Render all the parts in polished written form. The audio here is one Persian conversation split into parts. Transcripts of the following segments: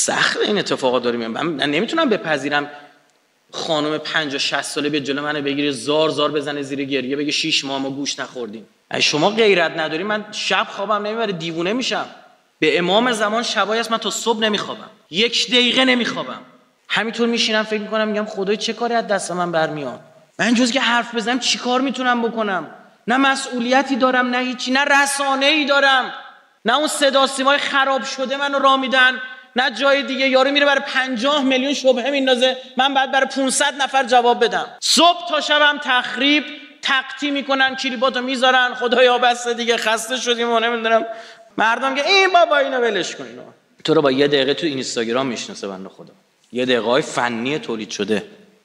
سخت این اتفاقات داره میفته. من نمیتونم بپذیرم خانم 50 60 ساله به جلو منو بگیره زار زار بزنه زیر گریه بگه 6 ماه ما گوش نخوردیم. اگه شما غیرت نداری من شب خوابم نمیبره، دیوونه میشم. به امام زمان شبایی است من تا صبح نمیخوابم، 1 دقیقه نمیخوابم، همینطور میشینم فکر میکنم میگم خدای چه کاری از دست من برمیاد. من جز که حرف بزنم چیکار میتونم بکنم؟ نه مسئولیتی دارم، نه هیچی، نه رسانه‌ای دارم، نه اون صدا سیمای خراب شده منو راه میدن، نه جای دیگه. یارو میره برای 50 میلیون شبهه میندازه، من بعد برای 500 نفر جواب بدم. صبح تا شبم تخریب تقطی میکنن، کلیپاتو میذارن، خدایا بس دیگه خسته شدیم و نمیدونم. مردم که این بابا اینو ولش کن، اینو تو رو با 1 دقیقه تو اینستاگرام میشناسه بنده خدا، 1 دقیقه‌های فنی تولید شده،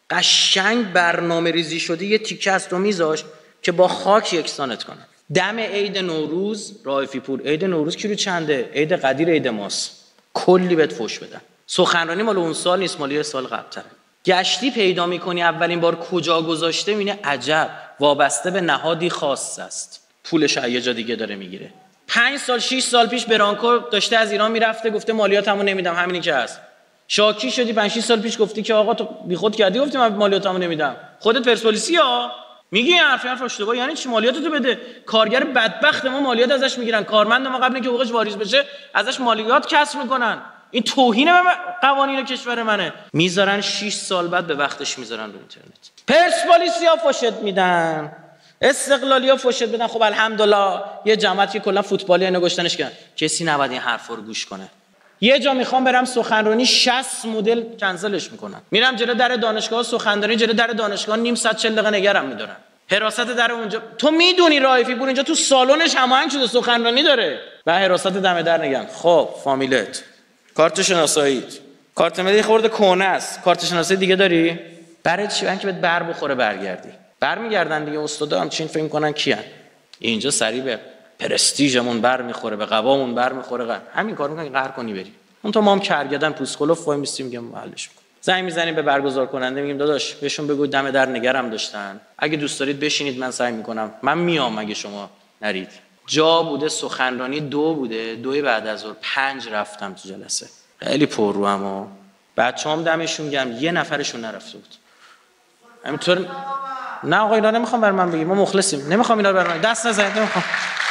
قشنگ برنامه‌ریزی شده، یه تیکه از تو میذاش که با خاک یکسانت کنه. دم عید نوروز رائفی پور، عید نوروز کیلو چنده؟ عید قدیر عید ماست، کلی بهت فوش بدن. سخنرانی مال اون سال نیست، مال یه سال قبل‌تره. گشتی پیدا می‌کنی اولین بار کجا گذاشته، می‌بینی عجب وابسته به نهادی خاص است، پولش یه جا دیگه داره میگیره. 5 سال 6 سال پیش برانکو داشته از ایران میرفته گفته مالیاتمو نمیدم، همینی که هست. شاکی شدی 5 6 سال پیش گفتی که آقا تو بیخود کردی، گفتی من مالیاتمو نمیدم. خودت پرسپولیسی ها میگی حرف اشتباه، یعنی چی؟ مالیاتتو بده. کارگر بدبخت ما مالیات ازش میگیرن، کارمند ما قبل اینکه حقوقش واریز بشه ازش مالیات کسر میکنن. این توهین به قوانین کشور منه. میذارن 6 سال بعد به وقتش میذارن رو اینترنت. پرسپولیسی ها فوشت میدن، استقلالی ها فوشت بدن. خب الحمدلله یه جماعتی کلا فوتبالی اینو گشتنش کردن، کسی نباید این حرفا رو گوش کنه. یه جا میخوام برم سخنرانی 60 مدل کنسلش میکنن، میرم جلو در دانشگاه سخنرانی، جلو در دانشگاه نیم ساعت 40 دقیقه نگرم میدارن، حراست در اونجا. تو میدونی رائفی پور اینجا تو سالنش هماهنگ شده سخنرانی داره و حراست دم در نگم. خب فامیلت، کارت شناساییت، کارت ملی خورده کهنه است، کارت شناسایی دیگه داری؟ برای چی؟ اینکه بهت بر بخوره برگردی. برمیگردن دیگه. استادا هم چین فکر کنن کیان؟ اینجا سریع به پرستیژمون برمیخوره، به قوامون برمیخوره، همین کارو میکنن قهر کنی بری. اون تو ما هم کرگدن پوسکلوف وای میستیم میگم حلش کن. زنگ میزنیم به برگزار کننده میگیم داداش بهشون بگو دم در نگرم داشتن، اگه دوست دارید بشینید من سعی میکنم، من میام اگه شما نرید. جا بوده سخنرانی 2 بوده، 2 بعد از ظهر 5 رفتم تو جلسه، خیلی پر رو. اما بچه‌ام دمشون گرم یه نفرشون نرفته بود. همینطور نه آقا اینا نمیخوام بر من بگید، ما مخلصیم، نمیخوام اینا بر من دست نزنید، نمیخوام.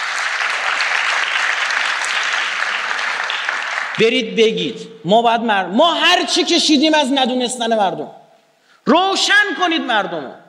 برید بگید ما هر چی کشیدیم از ندونستن مردم، روشن کنید مردمو.